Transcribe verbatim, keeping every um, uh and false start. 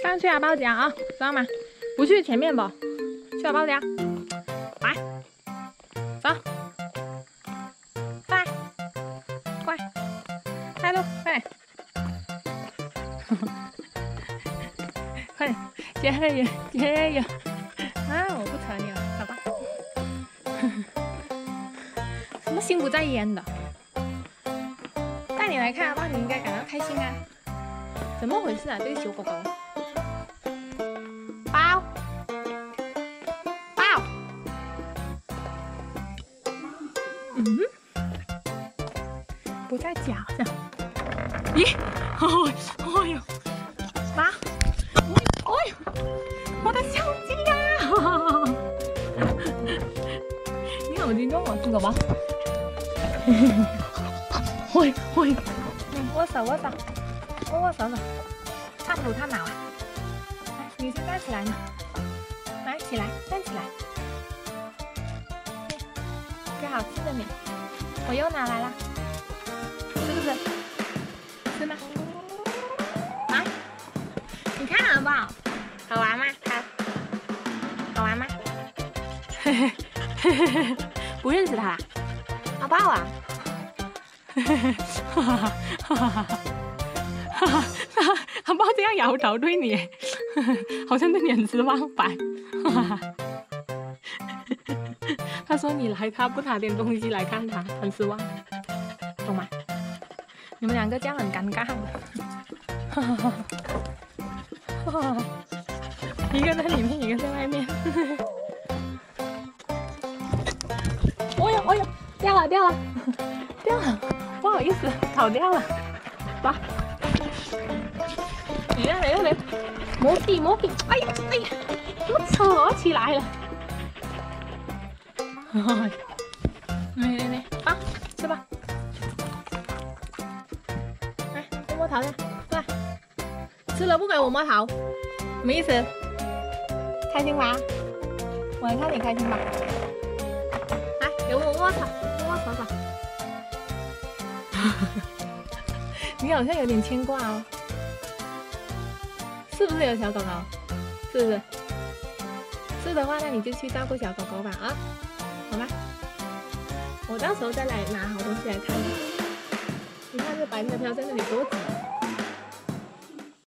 刚去牙包家啊，知道吗？不去前面不？去牙包家，来，走，快，快，开路，快点，快点，接着有，接着有，啊，我不扯你了，好吧？什么心不在焉的？带你来看牙包，你应该感到开心啊！怎么回事啊？这个小狗狗。 包包，嗯，不在脚上。咦，哦，哎呦，妈，哎呦，我的相机呀！你好激动啊，这个吧？喂喂，握手握手，握握手手，探头探脑啊！ 你先站起来呢，来起来，站起来。给好吃的面，我又拿来了，是不是？是吗？来，你看好不好？好玩吗？它好玩吗？嘿嘿嘿嘿嘿，不认识它啦？好不好啊？嘿嘿嘿，哈哈哈哈哈哈。 哈哈，他抱这样摇头对你，好像对你很失望吧？他说你来，他不拿点东西来看他，很失望，懂吗？你们两个这样很尴尬的。一个在里面，一个在外面。哦呦哦呦，掉了掉了掉了，不好意思，跑掉了，吧。 嚟啦嚟啦嚟！冇事冇事，哎呀哎呀，我扯起來了！嚟嚟嚟，啊，吃吧！來，摸摸頭先，來，吃了不給我摸頭，什麼意思？開心嗎？我來看你開心吧。來，給我握手，握手手。你好像有點牽掛哦。 是不是有小狗狗？是不是？是的話，那你就去照顧小狗狗吧，啊，好嗎？我到時候再來拿好東西來看你。你看這白飄飄在那裡多擠。